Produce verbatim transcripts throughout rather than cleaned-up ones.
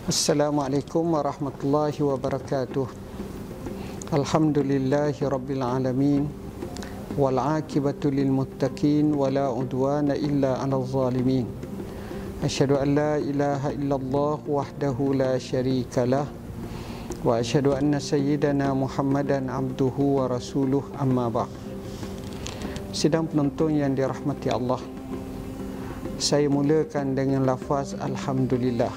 Assalamualaikum warahmatullahi wabarakatuh. Alhamdulillahi rabbil alamin. Wal aqibatu lil muttaqin wala udwana illa 'alal zalimin. Asyhadu an la ilaha illallah wahdahu la syarika lah wa asyhadu anna sayyidana Muhammadan abduhu wa rasuluh, amma ba'd. Sidang penonton yang dirahmati Allah, saya mulakan dengan lafaz alhamdulillah.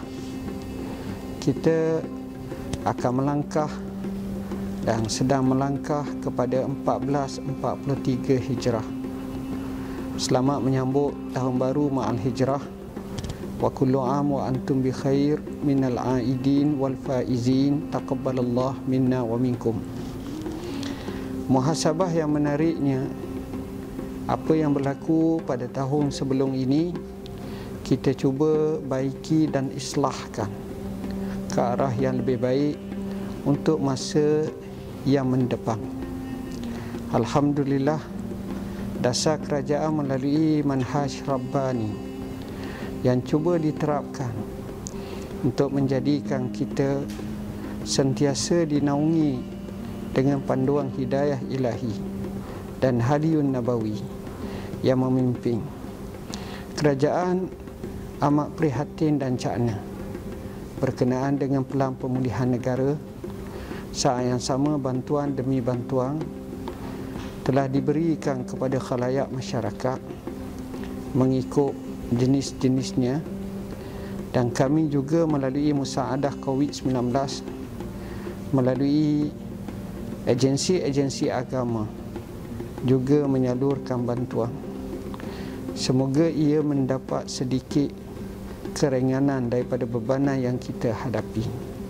Kita akan melangkah dan sedang melangkah kepada empat belas empat puluh tiga Hijrah. Selamat menyambut tahun baru ma'al Hijrah. Wa kullu am wa antum bi khair minal aidin wal faizin, taqabbalallah minna wa minkum. Muhasabah yang menariknya, apa yang berlaku pada tahun sebelum ini kita cuba baiki dan islahkan ke arah yang lebih baik untuk masa yang mendepan. Alhamdulillah, dasar kerajaan melalui manhaj Rabbani yang cuba diterapkan untuk menjadikan kita sentiasa dinaungi dengan panduan hidayah ilahi dan hadiyun nabawi yang memimpin. Kerajaan amat prihatin dan cakna berkenaan dengan pelan pemulihan negara. Saat yang sama, bantuan demi bantuan telah diberikan kepada khalayak masyarakat mengikut jenis-jenisnya, dan kami juga melalui musaadah COVID sembilan belas, melalui agensi-agensi agama juga menyalurkan bantuan. Semoga ia mendapat sedikit keringanan daripada bebanan yang kita hadapi.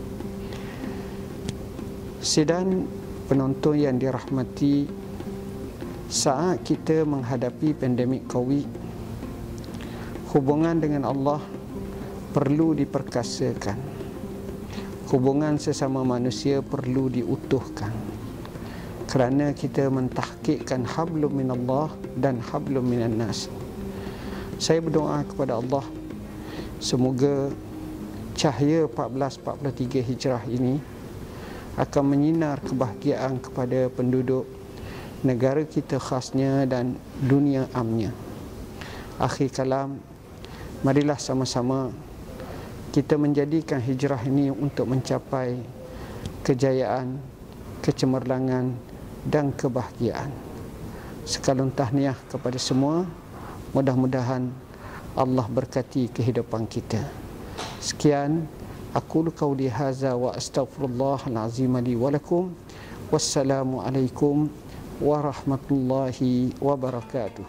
Sidang penonton yang dirahmati, saat kita menghadapi pandemik COVID, hubungan dengan Allah perlu diperkasakan. Hubungan sesama manusia perlu diutuhkan, kerana kita mentahqiqkan hablum minallah dan hablum minan nas. Saya berdoa kepada Allah, semoga cahaya empat belas empat puluh tiga Hijrah ini akan menyinar kebahagiaan kepada penduduk negara kita khasnya dan dunia amnya. Akhir kalam, marilah sama-sama kita menjadikan hijrah ini untuk mencapai kejayaan, kecemerlangan dan kebahagiaan. Sekalun tahniah kepada semua. Mudah-mudahan Allah berkati kehidupan kita. Sekian, aqulu qauli hadza wa astaghfirullahal azim li wa lakum. Wassalamu alaikum warahmatullahi wabarakatuh.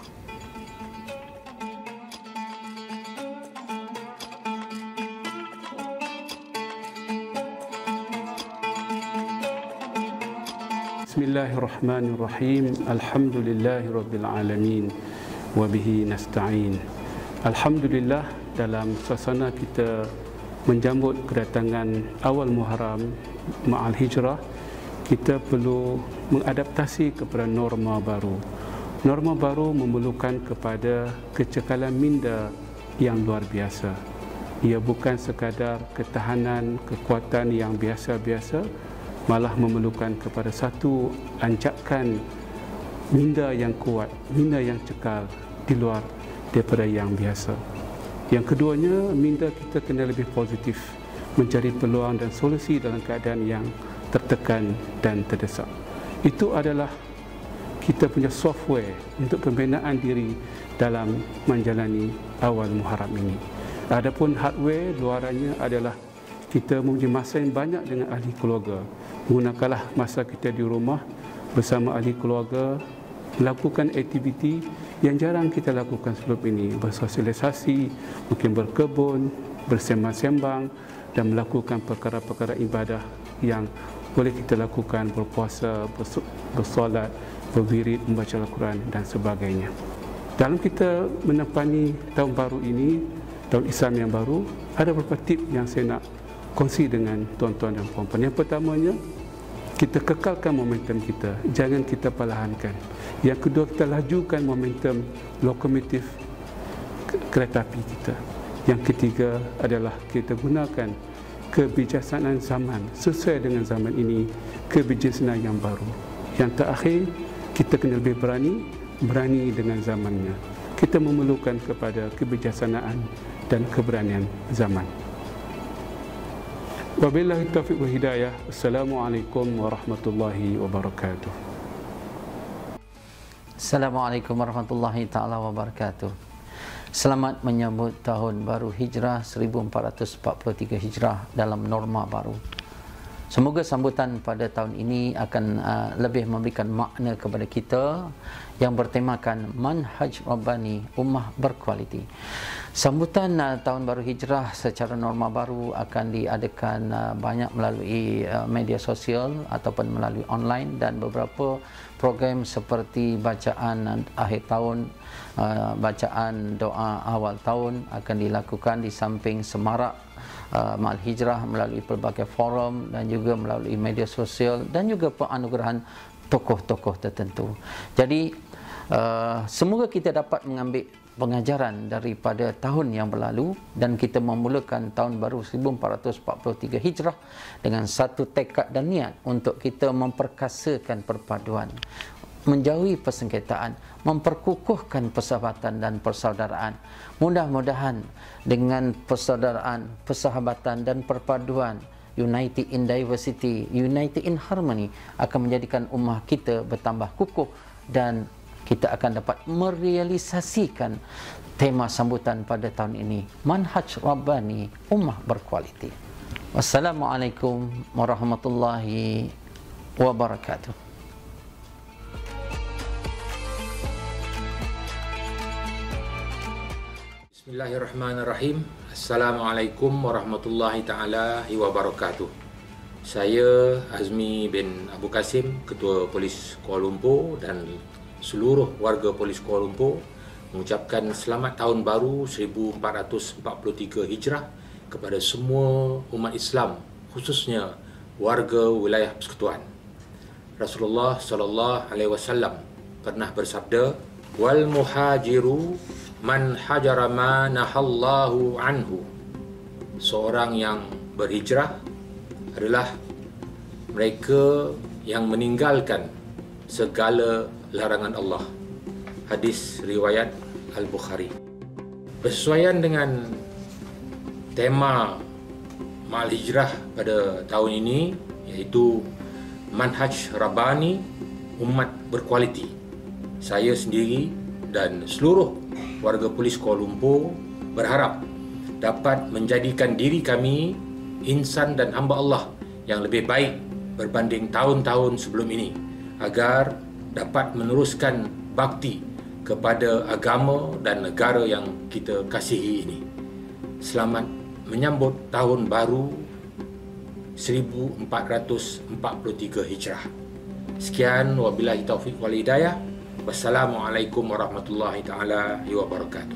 Bismillahirrahmanirrahim. Alhamdulillahirabbil alamin wa bihi nasta'in. Alhamdulillah, dalam suasana kita menjambut kedatangan awal Muharram ma'al Hijrah, kita perlu mengadaptasi kepada norma baru. Norma baru memerlukan kepada kecekalan minda yang luar biasa. Ia bukan sekadar ketahanan, kekuatan yang biasa-biasa, malah memerlukan kepada satu ancakan minda yang kuat, minda yang cekal di luar daripada yang biasa. Yang keduanya, minda kita kena lebih positif, mencari peluang dan solusi dalam keadaan yang tertekan dan terdesak. Itu adalah kita punya software untuk pembinaan diri dalam menjalani awal Muharram ini. Adapun hardware luarannya adalah kita mempunyai masa yang banyak dengan ahli keluarga. Gunakanlah masa kita di rumah bersama ahli keluarga, melakukan aktiviti yang jarang kita lakukan sebelum ini, bersosialisasi, mungkin berkebun, bersembang-sembang, dan melakukan perkara-perkara ibadah yang boleh kita lakukan, berpuasa, bersolat, berwirid, membaca Al-Quran dan sebagainya. Dalam kita menepani tahun baru ini, tahun Islam yang baru, ada beberapa tip yang saya nak kongsi dengan tuan-tuan dan puan-puan. Yang pertamanya, kita kekalkan momentum kita, jangan kita perlahankan. Yang kedua, kita lajukan momentum lokomotif kereta api kita. Yang ketiga adalah kita gunakan kebijaksanaan zaman sesuai dengan zaman ini, kebijaksanaan yang baru. Yang terakhir, kita kena lebih berani, berani dengan zamannya. Kita memerlukan kepada kebijaksanaan dan keberanian zaman. Wabillahi taufiq wal hidayah. Assalamualaikum warahmatullahi wabarakatuh. Assalamualaikum warahmatullahi taala wabarakatuh. Selamat menyambut tahun baru Hijrah seribu empat ratus empat puluh tiga Hijrah dalam norma baru. Semoga sambutan pada tahun ini akan uh, lebih memberikan makna kepada kita yang bertemakan Manhaj Rabbani, ummah berkualiti. Sambutan uh, tahun baru Hijrah secara norma baru akan diadakan uh, banyak melalui uh, media sosial ataupun melalui online, dan beberapa program seperti bacaan akhir tahun, uh, bacaan doa awal tahun akan dilakukan di samping semarak uh, Ma'al Hijrah melalui pelbagai forum dan juga melalui media sosial dan juga penganugerahan tokoh-tokoh tertentu. Jadi uh, semoga kita dapat mengambil pengajaran daripada tahun yang berlalu dan kita memulakan tahun baru seribu empat ratus empat puluh tiga Hijrah dengan satu tekad dan niat untuk kita memperkasakan perpaduan, menjauhi persengketaan, memperkukuhkan persahabatan dan persaudaraan. Mudah-mudahan dengan persaudaraan, persahabatan dan perpaduan, united in diversity, united in harmony, akan menjadikan ummah kita bertambah kukuh dan kita akan dapat merealisasikan tema sambutan pada tahun ini, Manhaj Rabbani, ummah berkualiti. Wassalamualaikum warahmatullahi wabarakatuh. Bismillahirrahmanirrahim. Assalamualaikum warahmatullahi taala wabarakatuh. Saya Azmi bin Abu Kasim, Ketua Polis Kuala Lumpur, dan seluruh warga Polis Kuala Lumpur mengucapkan selamat tahun baru seribu empat ratus empat puluh tiga Hijrah kepada semua umat Islam, khususnya warga wilayah Persekutuan. Rasulullah sallallahu alaihi wasallam pernah bersabda, "Wal muhajiru man hajara ma nahallahu anhu." Seorang yang berhijrah adalah mereka yang meninggalkan segala larangan Allah. Hadis riwayat Al-Bukhari. Bersesuaian dengan tema Ma'al Hijrah pada tahun ini, iaitu Manhaj Rabbani, umat berkualiti, saya sendiri dan seluruh warga Polis Kuala Lumpur berharap dapat menjadikan diri kami insan dan hamba Allah yang lebih baik berbanding tahun-tahun sebelum ini, agar dapat meneruskan bakti kepada agama dan negara yang kita kasihi ini. Selamat menyambut tahun baru seribu empat ratus empat puluh tiga Hijrah. Sekian, wabillahi taufiq wal hidayah. Wassalamualaikum warahmatullahi taala wabarakatuh.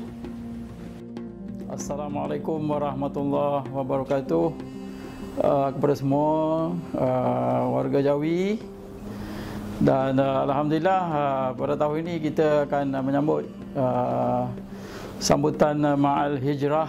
Assalamualaikum warahmatullahi wabarakatuh. Uh, kepada semua uh, warga Jawi, dan uh, Alhamdulillah uh, pada tahun ini kita akan uh, menyambut uh, sambutan uh, Ma'al Hijrah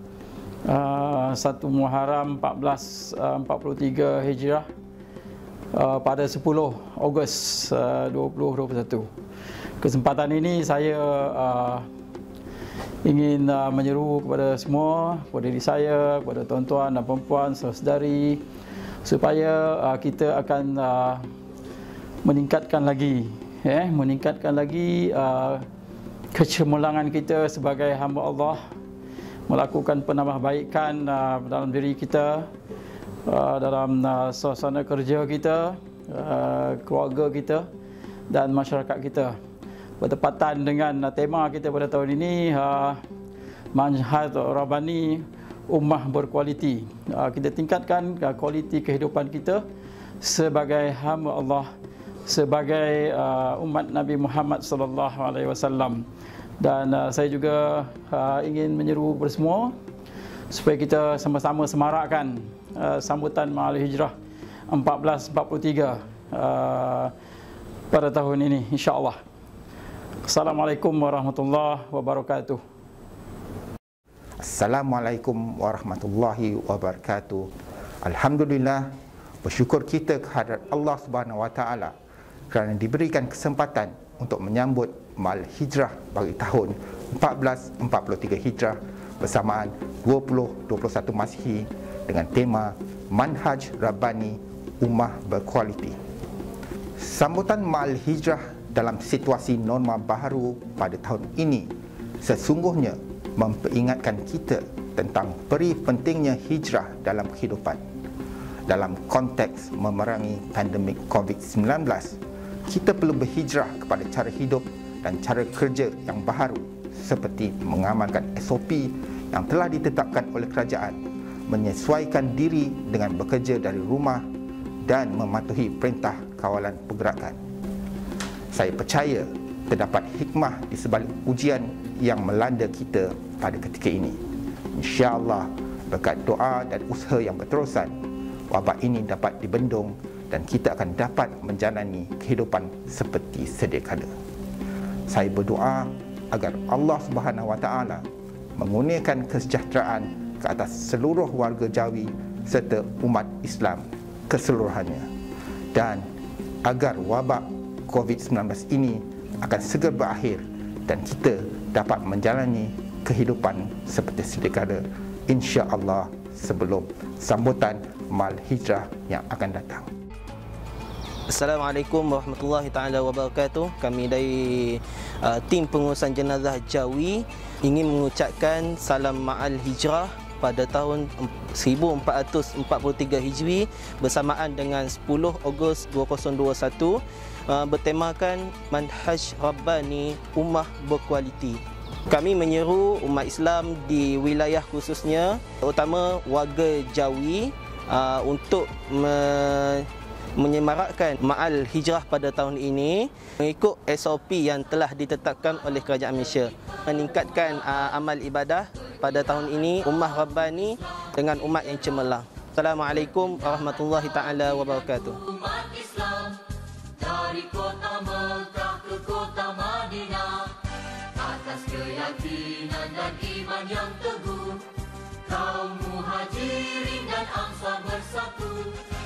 uh, satu Muharram empat belas empat puluh tiga Hijrah uh, pada sepuluh Ogos uh, dua ribu dua puluh satu. Kesempatan ini saya uh, ingin uh, menyeru kepada semua, kepada diri saya, kepada tuan-tuan dan puan-puan, saudari, supaya uh, kita akan uh, meningkatkan lagi, eh, meningkatkan lagi uh, kecemerlangan kita sebagai hamba Allah, melakukan penambahbaikan uh, dalam diri kita, uh, dalam uh, suasana kerja kita, uh, keluarga kita dan masyarakat kita. Bertepatan dengan uh, tema kita pada tahun ini, uh, Manhaj Rabbani, ummah berkualiti. Uh, kita tingkatkan uh, kualiti kehidupan kita sebagai hamba Allah, sebagai uh, umat Nabi Muhammad sallallahu alaihi wasallam. Dan uh, saya juga uh, ingin menyeru kepada semua supaya kita sama-sama semarakkan uh, sambutan Ma'al Hijrah empat belas empat puluh tiga uh, pada tahun ini, insya-Allah. Assalamualaikum warahmatullahi wabarakatuh. Assalamualaikum warahmatullahi wabarakatuh. Alhamdulillah, bersyukur kita kehadrat Allah Subhanahu Wa Taala kerana diberikan kesempatan untuk menyambut Mal Hijrah bagi tahun empat belas empat puluh tiga Hijrah bersamaan dua ribu dua puluh satu Masihi dengan tema Manhaj Rabbani Ummah Berkualiti. Sambutan Mal Hijrah dalam situasi norma baharu pada tahun ini sesungguhnya memperingatkan kita tentang peri pentingnya hijrah dalam kehidupan. Dalam konteks memerangi pandemik covid sembilan belas, kita perlu berhijrah kepada cara hidup dan cara kerja yang baharu seperti mengamalkan S O P yang telah ditetapkan oleh kerajaan, menyesuaikan diri dengan bekerja dari rumah dan mematuhi perintah kawalan pergerakan. Saya percaya terdapat hikmah di sebalik ujian yang melanda kita pada ketika ini. InsyaAllah, berkat doa dan usaha yang berterusan, wabak ini dapat dibendung dan kita akan dapat menjalani kehidupan seperti sedia kala. Saya berdoa agar Allah Subhanahu Wa Taala mengurniakan kesejahteraan ke atas seluruh warga Jawi serta umat Islam keseluruhannya, dan agar wabak covid sembilan belas ini akan segera berakhir dan kita dapat menjalani kehidupan seperti sedia kala, insya-Allah, sebelum sambutan Mal Hijrah yang akan datang. Assalamualaikum warahmatullahi taala wabarakatuh. Kami dari uh, tim pengurusan jenazah Jawi ingin mengucapkan salam Ma'al Hijrah pada tahun seribu empat ratus empat puluh tiga Hijri bersamaan dengan sepuluh Ogos dua ribu dua puluh satu, uh, bertemakan Manhaj Rabbani Ummah Berkualiti. Kami menyeru umat Islam di wilayah khususnya, terutama warga Jawi, uh, untuk me menyemarakkan Ma'al Hijrah pada tahun ini mengikut S O P yang telah ditetapkan oleh Kerajaan Malaysia, meningkatkan uh, amal ibadah pada tahun ini Ummah Rabbani dengan umat yang cemerlang. Assalamualaikum warahmatullahi taala wabarakatuh. Umat Islam dari kota Mekah ke kota Madinah, atas keyakinan dan iman yang teguh, kaum muhajirin dan ansar bersatu.